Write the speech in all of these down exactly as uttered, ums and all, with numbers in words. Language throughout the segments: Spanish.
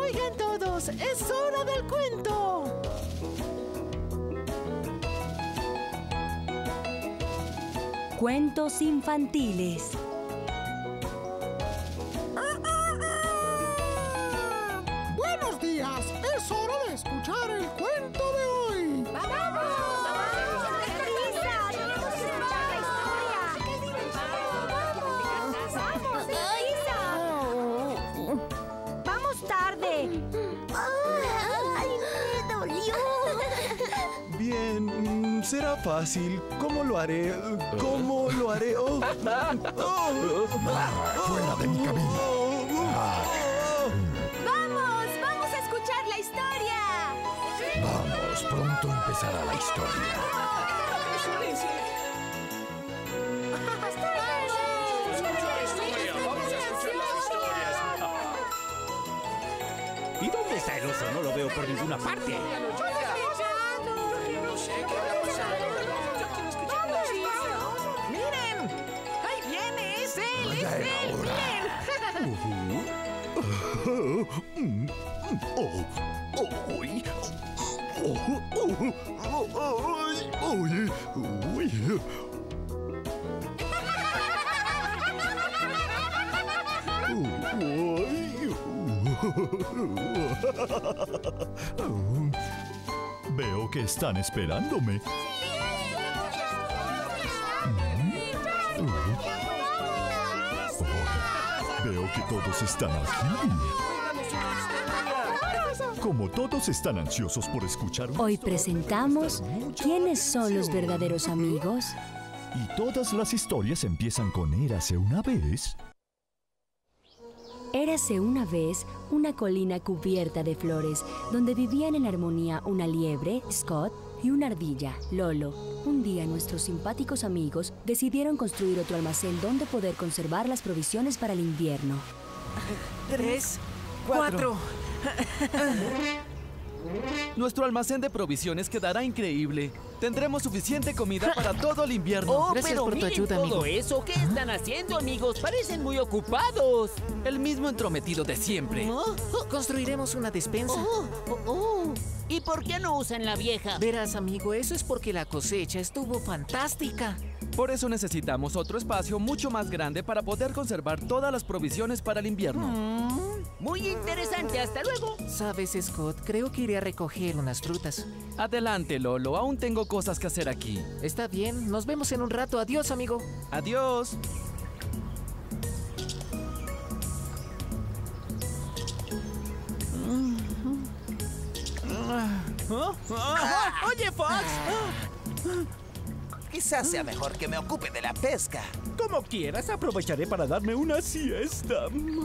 Oigan todos, es hora del cuento. Cuentos infantiles. Buenos días, es hora de escuchar el cuento de hoy. ¡Vamos! ¡Ay, me dolió! Bien, será fácil. ¿Cómo lo haré? ¿Cómo lo haré? Oh. Oh. ¡Fuera de mi camino! ¡Vamos! ¡Vamos a escuchar la historia! Vamos, pronto empezará la historia. ¿Y dónde está el oso? No lo veo por ninguna parte. ¡Miren! ¡Ahí viene! ¡Es él! ¡Es él! ¡Miren! Veo que están esperándome. Veo que todos están aquí. Como todos están ansiosos por escuchar... Hoy presentamos ¿Quiénes son los verdaderos amigos? Y todas las historias empiezan con Érase una vez... Érase una vez una colina cubierta de flores, donde vivían en armonía una liebre, Scott, y una ardilla, Lolo. Un día nuestros simpáticos amigos decidieron construir otro almacén donde poder conservar las provisiones para el invierno. Tres, cuatro. Nuestro almacén de provisiones quedará increíble. Tendremos suficiente comida para todo el invierno. Oh, Gracias pero por tu miren ayuda, todo amigo. eso. ¿Qué están haciendo, amigos? Parecen muy ocupados. El mismo entrometido de siempre. Oh, oh, construiremos una despensa. Oh, oh, oh. ¿Y por qué no usan la vieja? Verás, amigo, eso es porque la cosecha estuvo fantástica. Por eso necesitamos otro espacio mucho más grande para poder conservar todas las provisiones para el invierno. Mm, muy interesante. Hasta luego. ¿Sabes, Scott? Creo que iré a recoger unas frutas. Adelante, Lolo. Aún tengo cosas que hacer aquí. Está bien. Nos vemos en un rato. Adiós, amigo. Adiós. ¡Oye, Fox! Quizás sea mejor que me ocupe de la pesca. Como quieras, aprovecharé para darme una siesta.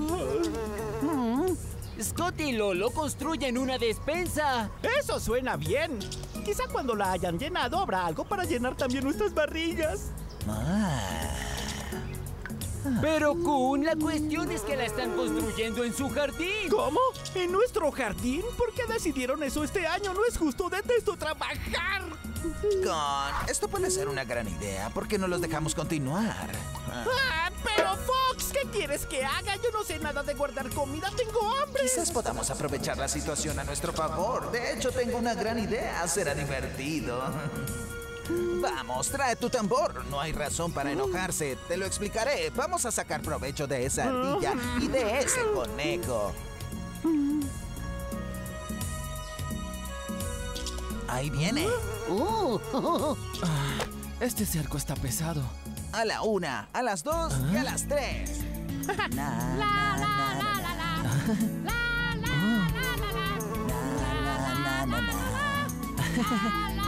Scott y Lolo construyen una despensa. Eso suena bien. Quizá cuando la hayan llenado habrá algo para llenar también nuestras barrillas. Ah. Pero, Kun, la cuestión es que la están construyendo en su jardín. ¿Cómo? ¿En nuestro jardín? ¿Por qué decidieron eso este año? No es justo, detesto trabajar. Con, esto puede ser una gran idea. ¿Por qué no los dejamos continuar? Ah. Ah, pero Fox, ¿qué quieres que haga? Yo no sé nada de guardar comida, tengo hambre. Quizás podamos aprovechar la situación a nuestro favor. De hecho, tengo una gran idea. Será divertido. Vamos, trae tu tambor. No hay razón para enojarse. Te lo explicaré. Vamos a sacar provecho de esa ardilla y de ese conejo. Ahí viene. Uh, uh, uh. Ah, este cerco está pesado. A la una, a las dos y a las tres. Na, na, na, na, na. La, la, la, la, la. La, la, la, la, la.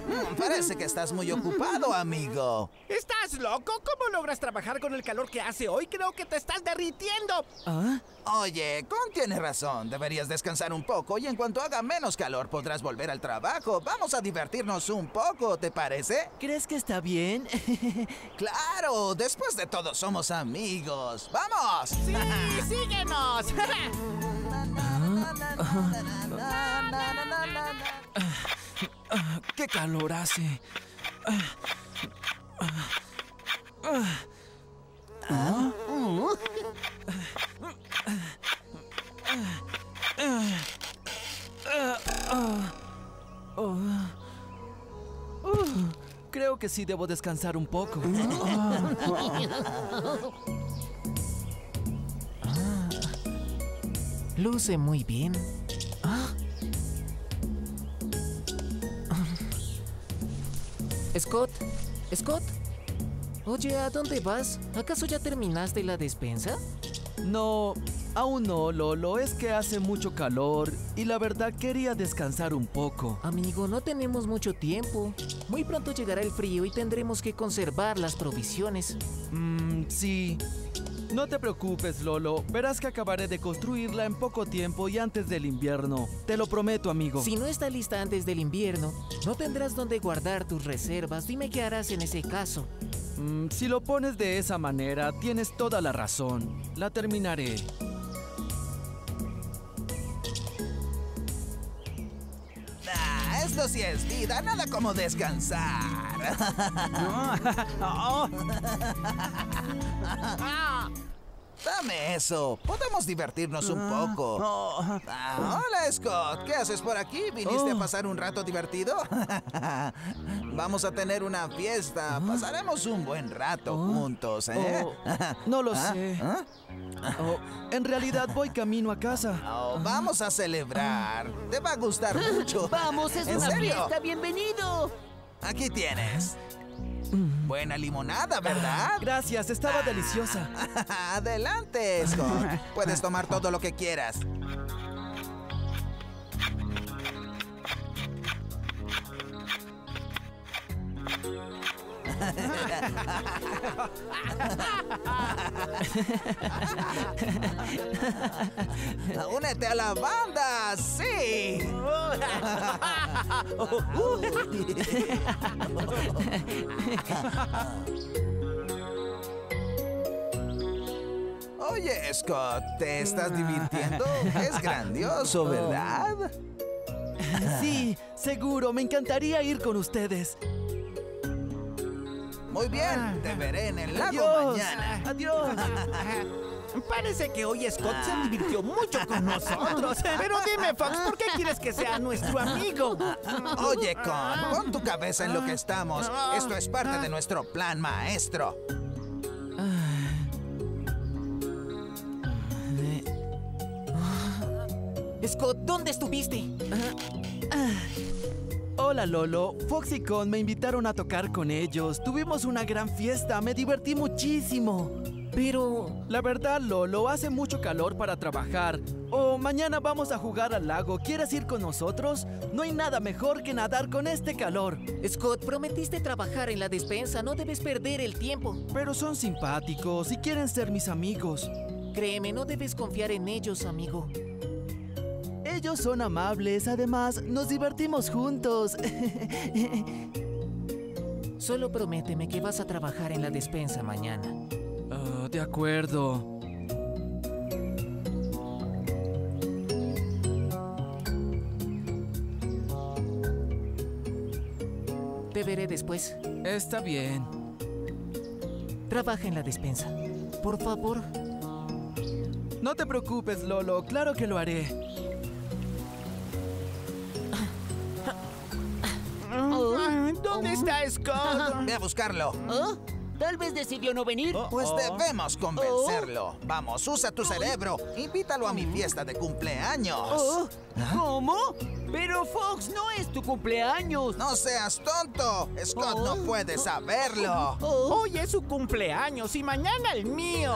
Mm, parece que estás muy ocupado, amigo. ¿Estás loco? ¿Cómo logras trabajar con el calor que hace hoy? Creo que te estás derritiendo. ¿Ah? Oye, Con tiene razón. Deberías descansar un poco y en cuanto haga menos calor podrás volver al trabajo. Vamos a divertirnos un poco, ¿te parece? ¿Crees que está bien? ¡Claro! Después de todo somos amigos. ¡Vamos! ¡Sí, síguenos! ¡Qué calor hace! Creo que sí debo descansar un poco. Luce muy bien. ¿Ah? Scott, Scott. Oye, ¿a dónde vas? ¿Acaso ya terminaste la despensa? No, aún no, Lolo. Es que hace mucho calor y la verdad quería descansar un poco. Amigo, no tenemos mucho tiempo. Muy pronto llegará el frío y tendremos que conservar las provisiones. Mmm, sí. No te preocupes, Lolo. Verás que acabaré de construirla en poco tiempo y antes del invierno. Te lo prometo, amigo. Si no está lista antes del invierno, no tendrás dónde guardar tus reservas. Dime qué harás en ese caso. Mm, si lo pones de esa manera, tienes toda la razón. La terminaré. Ah, esto sí es vida, nada como descansar. Dame eso. Podemos divertirnos un poco. Ah, hola, Scott. ¿Qué haces por aquí? ¿Viniste a pasar un rato divertido? Vamos a tener una fiesta. Pasaremos un buen rato juntos, ¿eh? Oh, no lo ¿Ah? sé. ¿Ah? Oh, en realidad voy camino a casa. Oh, vamos a celebrar. Te va a gustar mucho. ¡Vamos, es ¿En una serio? fiesta! ¡Bienvenido! Aquí tienes. Buena limonada, ¿verdad? Gracias, estaba deliciosa. Adelante, Scott. Puedes tomar todo lo que quieras. ¡Únete a la banda! ¡Sí! Oye, Scott, ¿te estás divirtiendo? Es grandioso, ¿verdad? Sí, seguro, me encantaría ir con ustedes. Muy bien, te veré en el lago Adiós. mañana. Adiós. Parece que hoy Scott se divirtió mucho con nosotros. Pero dime, Fox, ¿por qué quieres que sea nuestro amigo? Oye, Con, pon tu cabeza en lo que estamos. Esto es parte de nuestro plan maestro. Scott, ¿dónde estuviste? Hola, Lolo. Fox y Con me invitaron a tocar con ellos. Tuvimos una gran fiesta, me divertí muchísimo. Pero... La verdad, Lolo, hace mucho calor para trabajar. O mañana vamos a jugar al lago. ¿Quieres ir con nosotros? No hay nada mejor que nadar con este calor. Scott, prometiste trabajar en la despensa. No debes perder el tiempo. Pero son simpáticos y quieren ser mis amigos. Créeme, no debes confiar en ellos, amigo. Ellos son amables, además, nos divertimos juntos. Solo prométeme que vas a trabajar en la despensa mañana. Oh, de acuerdo. Te veré después. Está bien. Trabaja en la despensa. Por favor. No te preocupes, Lolo, claro que lo haré. ¿Dónde está Scott? Ve a buscarlo. ¿Oh? Tal vez decidió no venir. Pues debemos convencerlo. Vamos, usa tu cerebro. Invítalo a mi fiesta de cumpleaños. Oh, ¿cómo? Pero Fox, no es tu cumpleaños. No seas tonto. Scott no puede saberlo. Oh. Hoy es su cumpleaños y mañana el mío.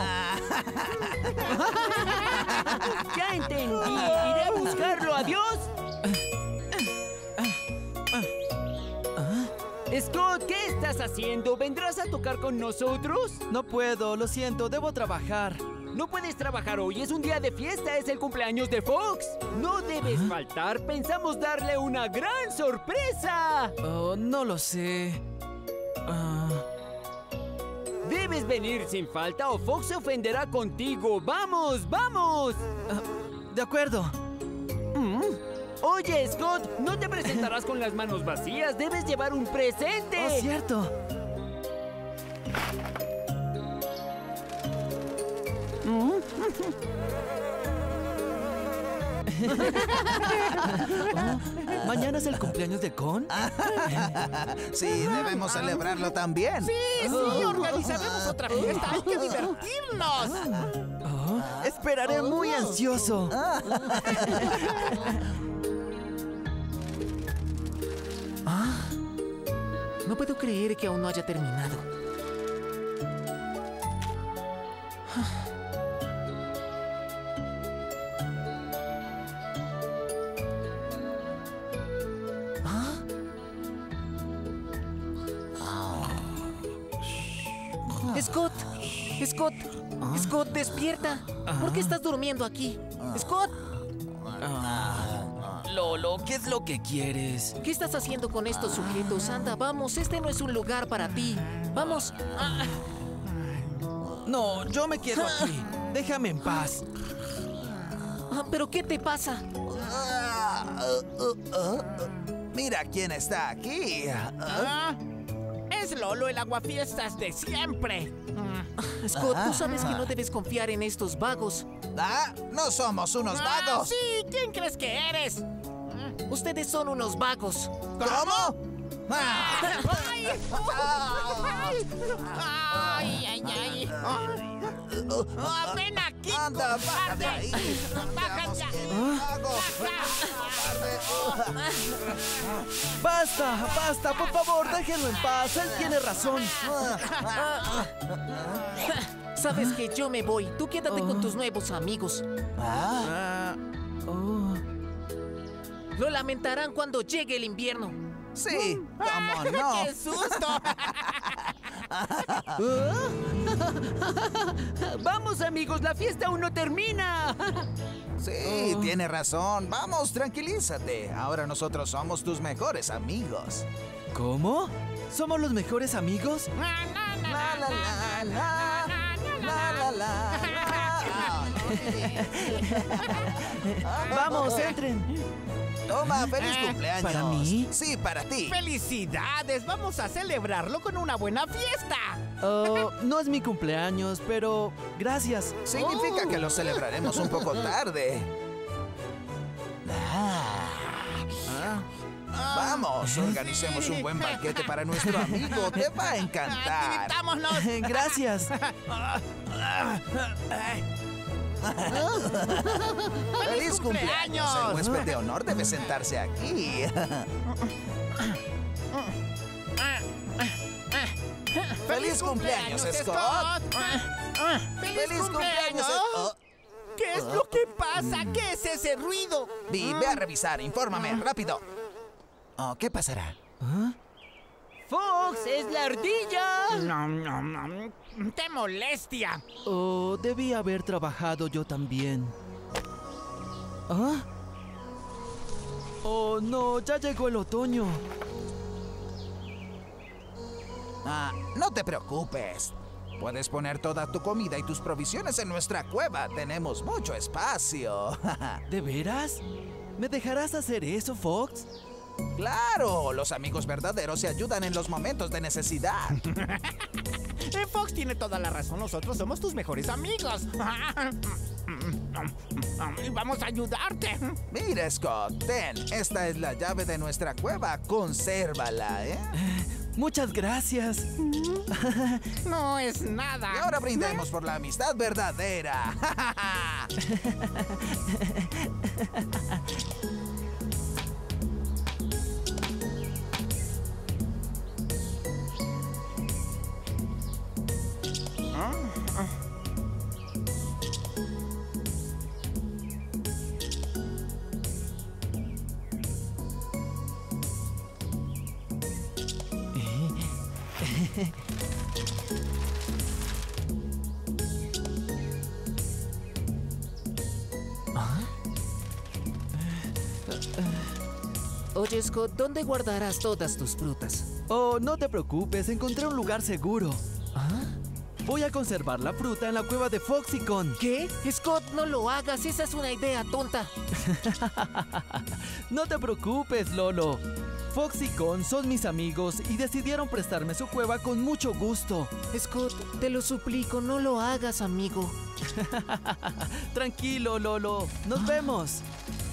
Ya entendí. Iré a buscarlo. Adiós. ¿Ah? Scott, ¿qué estás haciendo? ¿Vendrás a tocar con nosotros? No puedo, lo siento, debo trabajar. No puedes trabajar hoy, es un día de fiesta, es el cumpleaños de Fox. No debes faltar, pensamos darle una gran sorpresa. Oh, no lo sé. Ah, Debes venir sin falta o Fox se ofenderá contigo. ¡Vamos, vamos! de acuerdo. Mm. Oye, Scott, no te presentarás con las manos vacías, debes llevar un presente. Oh, cierto. Oh, ¿mañana es el cumpleaños de Con? Sí, debemos celebrarlo también. Sí, sí, organizaremos otra fiesta. Hay que divertirnos. Oh, esperaré muy ansioso. Ah, no puedo creer que aún no haya terminado. Scott, Scott, Scott, despierta. ¿Por qué estás durmiendo aquí? Scott, Lolo, ¿qué es lo que quieres? ¿qué estás haciendo con estos sujetos? Anda, vamos, este no es un lugar para ti. Vamos. Ah, No, yo me quedo aquí. Déjame en paz. ah, ¿pero qué te pasa? Mira quién está aquí. Ah, es Lolo, el aguafiestas de siempre. Scott, tú sabes que no debes confiar en estos vagos. Ah, no somos unos Ah, vagos. sí, ¿quién crees que eres? Ustedes son unos vagos. ¿Cómo? Ah, ¡Ay! ¡Ay, ay, ay! Ah, ¡ven aquí! Anda, baja de ahí. ¡Baja ya! Vagos. Basta, basta, por favor, déjenlo en paz. Él tiene razón. Sabes que yo me voy. Tú quédate con tus nuevos amigos. Ah, oh. Lo lamentarán cuando llegue el invierno. Sí, cómo no. ¡Qué susto! Vamos, amigos, la fiesta aún no termina. Sí, tiene razón. Vamos, tranquilízate. Ahora nosotros somos tus mejores amigos. ¿Cómo? ¿Somos los mejores amigos? La, la, la, la, la, la, la. Vamos, entren. Toma, feliz cumpleaños. ¿Para mí? Sí, para ti. ¡Felicidades! Vamos a celebrarlo con una buena fiesta. Oh, no es mi cumpleaños, pero gracias. Significa que lo celebraremos un poco tarde. Ah. Vamos, organicemos un buen banquete para nuestro amigo. Te va a encantar. ¡Divirtámonos! Gracias. ¡Feliz cumpleaños! El huésped de honor debe sentarse aquí. ¡Feliz cumpleaños, Scott! ¡Feliz cumpleaños! Oh, ¿Qué es lo que pasa? ¿Qué es ese ruido? Vi, ve a revisar, infórmame, rápido. Oh, ¿qué pasará? Fox, es la ardilla. No, no, no. ¡Qué molestia! Oh, debí haber trabajado yo también. ¿Ah? Oh, no, ya llegó el otoño. Ah, no te preocupes. Puedes poner toda tu comida y tus provisiones en nuestra cueva. Tenemos mucho espacio. ¿De veras? ¿Me dejarás hacer eso, Fox? ¡Claro! Los amigos verdaderos se ayudan en los momentos de necesidad. Eh, Fox tiene toda la razón. Nosotros somos tus mejores amigos. Y vamos a ayudarte. Mira, Scott, ten. Esta es la llave de nuestra cueva. Consérvala, ¿eh? Muchas gracias. No es nada. Y ahora brindemos por la amistad verdadera. Oye, Scott, ¿dónde guardarás todas tus frutas? Oh, no te preocupes, encontré un lugar seguro. ¿Ah? Voy a conservar la fruta en la cueva de Foxycon. ¿Qué? Scott, no lo hagas, esa es una idea tonta. No te preocupes, Lolo. Foxycon son mis amigos y decidieron prestarme su cueva con mucho gusto. Scott, te lo suplico, no lo hagas, amigo. Tranquilo, Lolo. Nos vemos.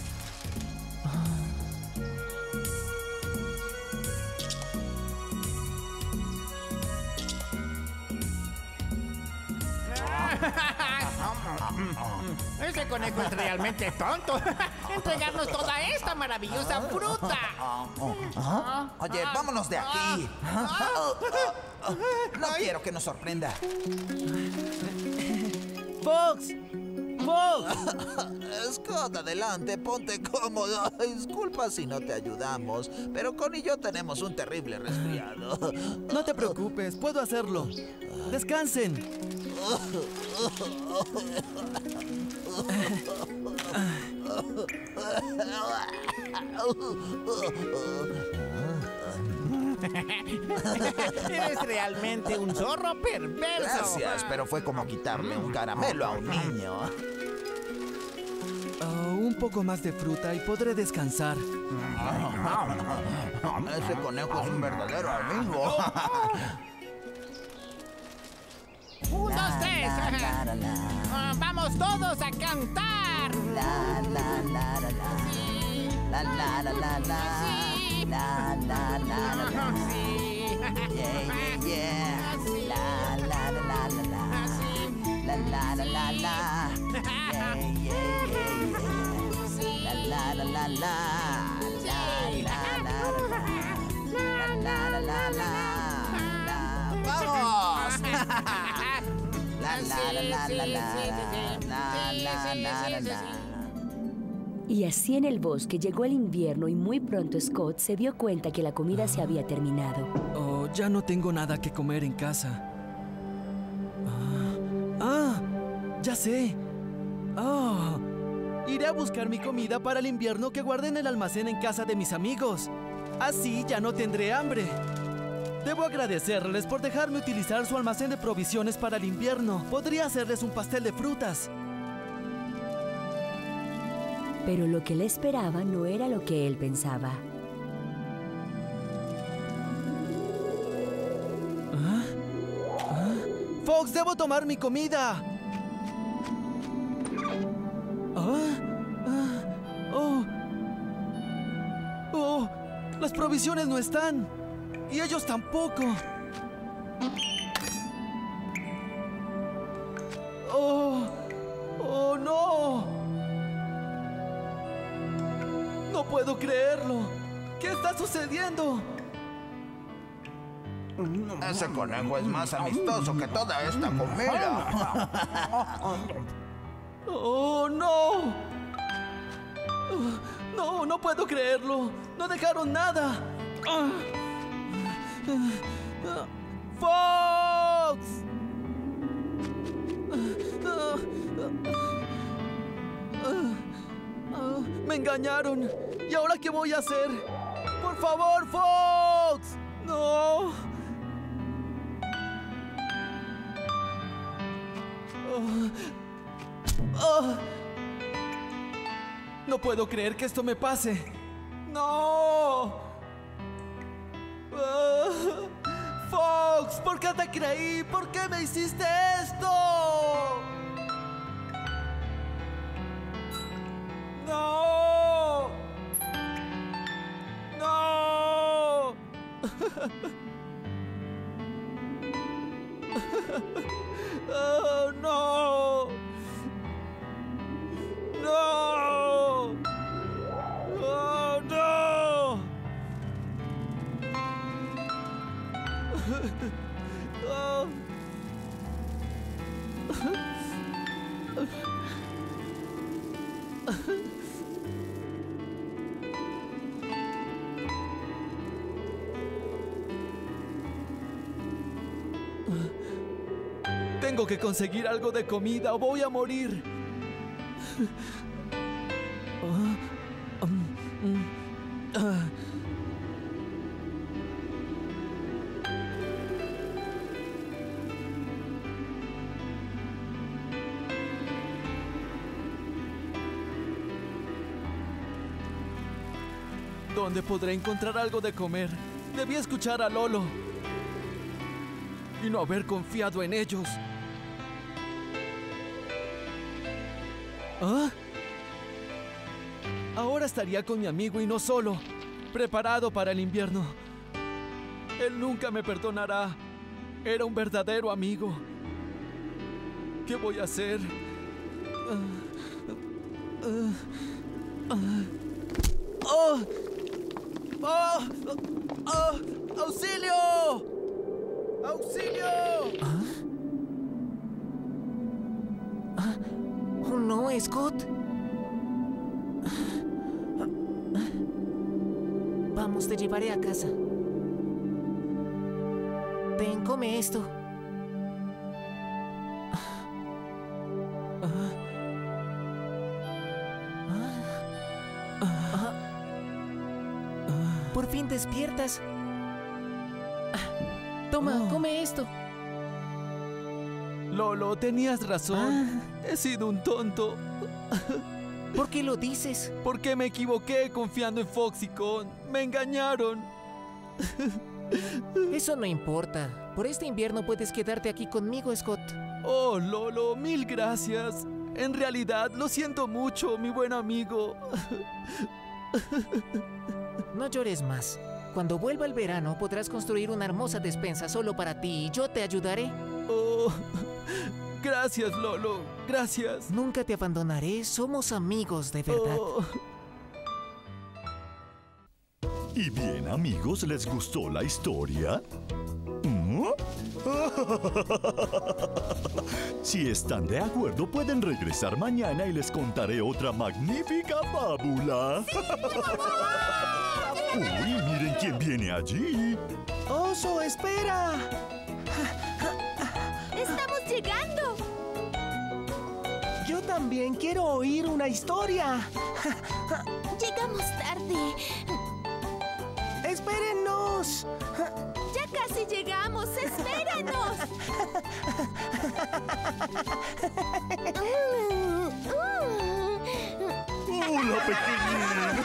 Ese conejo es realmente tonto. Entregarnos toda esta maravillosa fruta. Oye, vámonos de aquí. No quiero que nos sorprenda. ¡Fox! ¡Fox! Scott, adelante, ponte cómodo. Disculpa si no te ayudamos, pero Con y yo tenemos un terrible resfriado. No te preocupes, puedo hacerlo. Descansen. Eres realmente un zorro perverso. Gracias, pero fue como quitarle un caramelo a un niño. Oh, un poco más de fruta y podré descansar. Ese conejo es un verdadero amigo. Un, dos, tres. Ah, vamos todos a cantar. La la la la la. Sí. La la la la la. Sí. La la la la la. Sí. Yeah yeah yeah. La la la la la la. La la la la la. Yeah yeah yeah yeah. La la la la la. La la la la. La la la la la. ¡Vamos! La la la la la la. La la la la la. Y así en el bosque llegó el invierno y muy pronto Scott se dio cuenta que la comida se había terminado. Oh, ya no tengo nada que comer en casa. Ah, ah, ya sé. Oh, iré a buscar mi comida para el invierno que guardé en el almacén en casa de mis amigos. Así ya no tendré hambre. Debo agradecerles por dejarme utilizar su almacén de provisiones para el invierno. Podría hacerles un pastel de frutas. Pero lo que le esperaba no era lo que él pensaba. ¿Ah? ¿Ah? ¡Fox, debo tomar mi comida! ¿Ah? ¿Ah? ¡Oh! ¡Oh! ¡Las provisiones no están! ¡Y ellos tampoco! ¡Oh! ¡Oh, no! ¡No puedo creerlo! ¿Qué está sucediendo? Ese conejo es más amistoso que toda esta comida. ¡Oh, no! ¡No, no puedo creerlo! ¡No dejaron nada! ¡Fox! Me engañaron. ¿Y ahora qué voy a hacer? ¡Por favor, Fox! ¡No! Oh. Oh. No puedo creer que esto me pase. ¡No! Oh. Fox, ¿por qué te creí? ¿Por qué me hiciste esto? ¡No! ¡No! ¡Oh, no! ¡No! ¡Oh, no! Oh. Tengo que conseguir algo de comida o voy a morir. Ah, um, um, ah. ¿Dónde podré encontrar algo de comer? Debí escuchar a Lolo y no haber confiado en ellos. ¿Ah? Ahora estaría con mi amigo y no solo, preparado para el invierno. Él nunca me perdonará. Era un verdadero amigo. ¿Qué voy a hacer? Uh, uh, uh. ¡Oh! ¡Oh! ¡Oh! ¡Auxilio! ¡Auxilio! ¿Ah? ¿Ah? ¡Oh, no, Scott! Vamos, te llevaré a casa. Ten, come esto. Por fin despiertas. Toma, oh. come esto. Lolo, tenías razón. Ah. He sido un tonto. ¿Por qué lo dices? Porque me equivoqué confiando en Foxycon. Me engañaron. Eso no importa. Por este invierno puedes quedarte aquí conmigo, Scott. Oh, Lolo, mil gracias. En realidad, lo siento mucho, mi buen amigo. No llores más. Cuando vuelva el verano, podrás construir una hermosa despensa solo para ti y yo te ayudaré. Oh, gracias, Lolo. Gracias. Nunca te abandonaré. Somos amigos de verdad. Oh. Y bien, amigos, ¿les gustó la historia? ¿Mm? Si están de acuerdo, pueden regresar mañana y les contaré otra magnífica fábula. ¡Sí, por favor! Uy, miren quién viene allí. ¡Oso, espera! ¡Estamos llegando! Yo también quiero oír una historia. Llegamos tarde. ¡Espérennos! ¡Ya casi llegamos! ¡Espéranos! ¡Hola, pequeñín!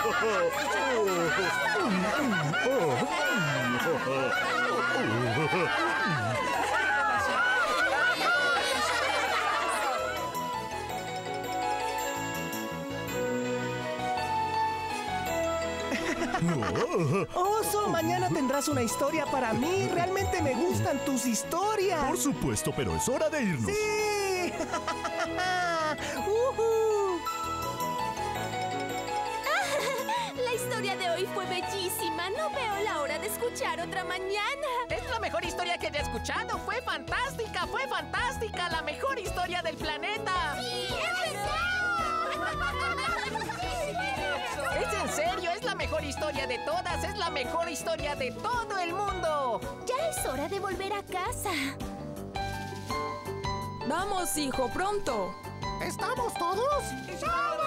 Oso, mañana tendrás una historia para mí. Realmente me gustan tus historias. Por supuesto, pero es hora de irnos. ¡Sí! uh-huh. La historia de hoy fue bellísima. No veo la hora de escuchar otra mañana. Es la mejor historia que haya escuchado. Fue fantástica, fue fantástica. La mejor historia del planeta. ¡Sí, es verdad! Es en serio, es la mejor historia de todas. Es la mejor historia de todo el mundo. Ya es hora de volver a casa. Vamos, hijo, pronto. ¿Estamos todos? ¡Sí!